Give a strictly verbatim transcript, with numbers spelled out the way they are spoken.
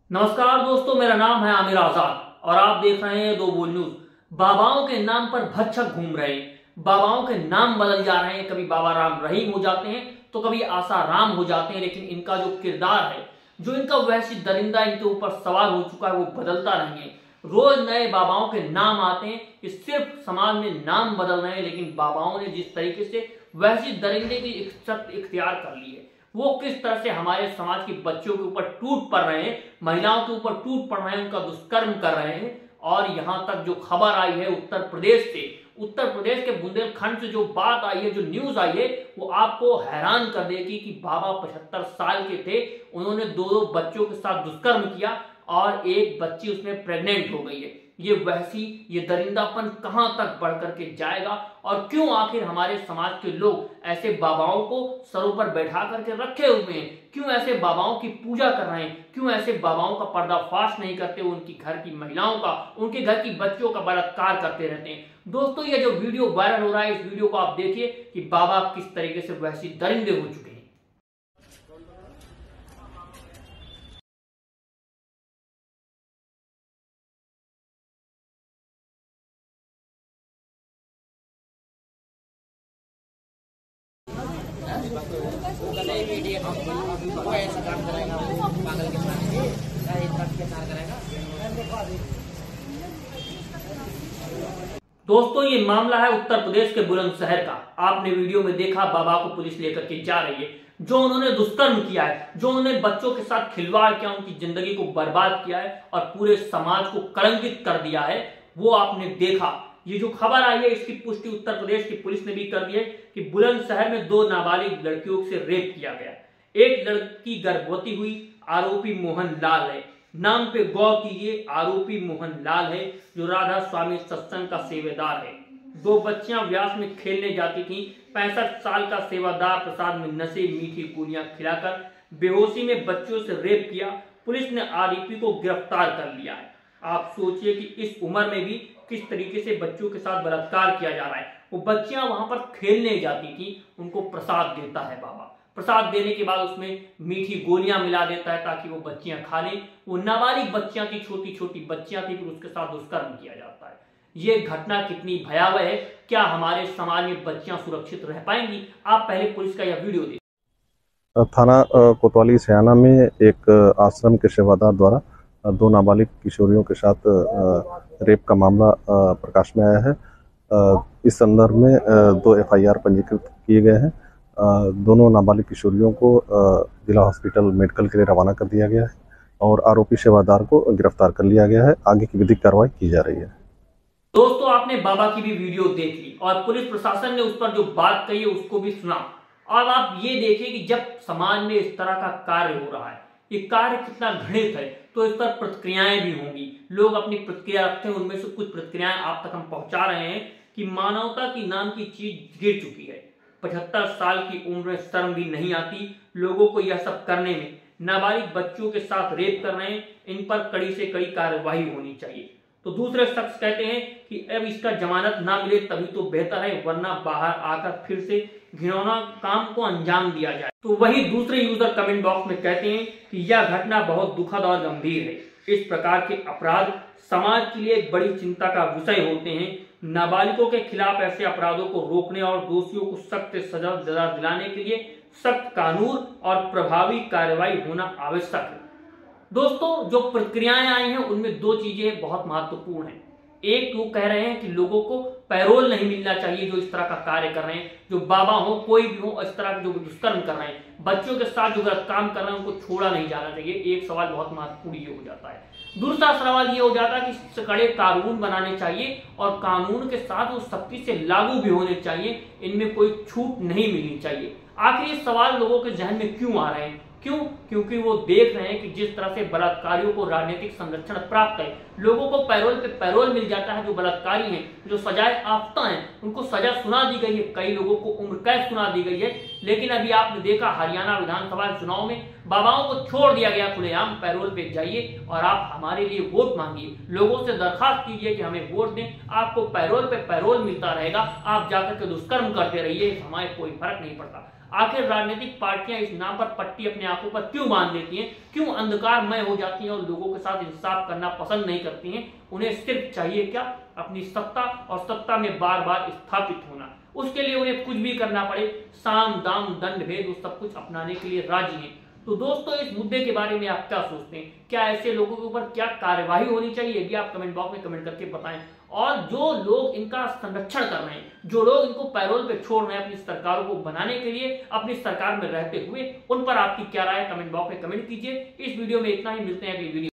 नमस्कार दोस्तों, मेरा नाम है आमिर आजाद और आप देख रहे हैं दो बोल न्यूज। बाबाओं के नाम पर भक्षक घूम रहे हैं, बाबाओं के नाम बदल जा रहे हैं। कभी बाबा राम रहीम हो जाते हैं तो कभी आसा राम हो जाते हैं, लेकिन इनका जो किरदार है, जो इनका वैसी दरिंदा इनके ऊपर सवार हो चुका है, वो बदलता नहीं है। रोज नए बाबाओं के नाम आते हैं। ये सिर्फ समाज में नाम बदल रहे हैं, लेकिन बाबाओं ने जिस तरीके से वैसी दरिंदे की इज्जत इख्तियार कर ली है, वो किस तरह से हमारे समाज के बच्चों के ऊपर टूट पड़ रहे हैं, महिलाओं के ऊपर टूट पड़ रहे हैं, उनका दुष्कर्म कर रहे हैं। और यहां तक जो खबर आई है उत्तर प्रदेश से, उत्तर प्रदेश के बुंदेलखंड से जो बात आई है, जो न्यूज आई है, वो आपको हैरान कर देगी कि बाबा पचहत्तर साल के थे, उन्होंने दो दो बच्चों के साथ दुष्कर्म किया और एक बच्ची उसमें प्रेग्नेंट हो गई है। ये वैसी ये दरिंदापन कहां तक बढ़ करके जाएगा और क्यों आखिर हमारे समाज के लोग ऐसे बाबाओं को सरों पर बैठा करके रखे हुए हैं? क्यों ऐसे बाबाओं की पूजा कर रहे हैं? क्यों ऐसे बाबाओं का पर्दाफाश नहीं करते? उनकी घर की महिलाओं का, उनके घर की बच्चों का बलात्कार करते रहते हैं। दोस्तों, ये जो वीडियो वायरल हो रहा है, इस वीडियो को आप देखिए कि बाबा किस तरीके से वैसी दरिंदे हो चुके हैं। वो ऐसा काम करेगा, पागल के साथ करेगा। दोस्तों, ये मामला है उत्तर प्रदेश के बुलंदशहर का। आपने वीडियो में देखा, बाबा को पुलिस लेकर के जा रही है। जो उन्होंने दुष्कर्म किया है, जो उन्होंने बच्चों के साथ खिलवाड़ किया, उनकी जिंदगी को बर्बाद किया है और पूरे समाज को कलंकित कर दिया है, वो आपने देखा। ये जो खबर आई है, इसकी पुष्टि उत्तर प्रदेश की पुलिस ने भी कर दी है कि बुलंदशहर में दो नाबालिग लड़कियों से रेप किया गया। एक लड़की गर्भवती हुई, आरोपी मोहन लाल है। नाम पे गौर कीजिए, आरोपी मोहन लाल है, जो राधा स्वामी सत्संग का सेवेदार है। दो बच्चियां व्यास में खेलने जाती थीं। पैंसठ साल का सेवादार प्रसाद में नशे मीठी गोलियां खिलाकर बेहोशी में बच्चों से रेप किया। पुलिस ने आरोपी को गिरफ्तार कर लिया है। आप सोचिए कि इस उम्र में भी किस तरीके से बच्चों के साथ बलात्कार किया जा रहा है। वो बच्चियां वहां पर खेलने जाती थी, उनको प्रसाद देता है बाबा। प्रसाद देने के बाद उसमें मीठी गोलियां मिला देता है ताकि वो बच्चियां खा लें। वो नाबालिग बच्चियां थी, छोटी छोटी बच्चियां थी, फिर उसके साथ दुष्कर्म किया जाता है। ये घटना कितनी भयावह है। क्या हमारे समाज में बच्चियां सुरक्षित रह पाएंगी? आप पहले पुलिस का यह वीडियो देखिए। थाना कोतवाली सयाना में एक आश्रम के सेवादार द्वारा दो नाबालिग किशोरियों के साथ रेप का मामला प्रकाश में आया है। इस संदर्भ में दो एफ आई आर पंजीकृत किए गए हैं। दोनों नाबालिग किशोरियों को जिला हॉस्पिटल मेडिकल के लिए रवाना कर दिया गया है और आरोपी सेवादार को गिरफ्तार कर लिया गया है। आगे की विधिक कार्रवाई की जा रही है। दोस्तों, आपने बाबा की भी वीडियो देख ली और पुलिस प्रशासन ने उस पर जो बात कही है उसको भी सुना। और आप ये देखिए कि जब समाज में इस तरह का कार्य हो रहा है, ये कार्य कितना घृणित है, तो इस पर प्रतिक्रियाएं भी होंगी। लोग अपनी प्रतिक्रिया रखते हैं, उनमें से कुछ प्रतिक्रियाएं आप तक हम पहुंचा रहे हैं कि मानवता की नाम की चीज गिर चुकी है। पचहत्तर साल की उम्र में शर्म भी नहीं आती लोगों को यह सब करने में। नाबालिग बच्चों के साथ रेप कर रहे हैं, इन पर कड़ी से कड़ी कार्रवाई होनी चाहिए। तो दूसरे शख्स कहते हैं कि अब इसका जमानत ना मिले तभी तो बेहतर है, वरना बाहर आकर फिर से घिनौना काम को अंजाम दिया जाए। तो वही दूसरे यूजर कमेंट बॉक्स में कहते हैं कि यह घटना बहुत दुखद और गंभीर है। इस प्रकार के अपराध समाज के लिए एक बड़ी चिंता का विषय होते हैं। नाबालिगों के खिलाफ ऐसे अपराधों को रोकने और दोषियों को सख्त सजा दिलाने के लिए सख्त कानून और प्रभावी कार्रवाई होना आवश्यक है। दोस्तों, जो प्रतिक्रियाएं आई हैं उनमें दो चीजें बहुत महत्वपूर्ण हैं। एक, वो कह रहे हैं कि लोगों को पैरोल नहीं मिलना चाहिए जो इस तरह का कार्य कर रहे हैं, जो बाबा हो, कोई भी हो, इस तरह के जो दुष्कर्म कर रहे हैं, बच्चों के साथ जो गलत काम कर रहे हैं, उनको छोड़ा नहीं जाना चाहिए। एक सवाल बहुत महत्वपूर्ण ये हो जाता है। दूसरा सवाल ये हो जाता है कि कड़े कानून बनाने चाहिए और कानून के साथ वो सख्ती से लागू भी होने चाहिए, इनमें कोई छूट नहीं मिलनी चाहिए। आखिर ये सवाल लोगों के जहन में क्यों आ रहे हैं? क्यों? क्योंकि वो देख रहे हैं कि जिस तरह से बलात्कारियों को राजनीतिक संरक्षण प्राप्त है, लोगों को पैरोल पे पैरोल मिल जाता है। जो बलात्कारी हैं, जो सजाए याफ्ता हैं, उनको सजा सुना दी गई है। कई लोगों को उम्र कैद सुना दी गई है। लेकिन अभी आपने देखा हरियाणा विधानसभा चुनाव में बाबाओं को छोड़ दिया गया खुलेआम, पैरोल पे जाइए और आप हमारे लिए वोट मांगिए, लोगों से दरखास्त कीजिए कि हमें वोट दें, आपको पैरोल पे पैरोल मिलता रहेगा। आप जाकर के दुष्कर्म करते रहिए, हमें कोई फर्क नहीं पड़ता। आखिर राजनीतिक पार्टियां इस नाम पर पट्टी अपने आंखों पर क्यों बांध देती हैं, क्यों अंधकारमय हो जाती हैं और लोगों के साथ इंसाफ करना पसंद नहीं करती हैं। उन्हें सिर्फ चाहिए क्या, अपनी सत्ता और सत्ता में बार बार स्थापित होना। उसके लिए उन्हें कुछ भी करना पड़े, साम दाम दंड भेद, वो सब कुछ अपनाने के लिए राजी हैं। तो दोस्तों इस मुद्दे के बारे में आप क्या सोचते हैं, क्या ऐसे लोगों के ऊपर क्या कार्यवाही होनी चाहिए, ये भी आप कमेंट बॉक्स में कमेंट करके बताएं। और जो लोग इनका संरक्षण कर रहे हैं, जो लोग इनको पैरोल पे छोड़ रहे हैं अपनी सरकारों को बनाने के लिए, अपनी सरकार में रहते हुए, उन पर आपकी क्या राय है कमेंट बॉक्स में कमेंट कीजिए। इस वीडियो में इतना ही, मिलते हैं अगली वीडियो।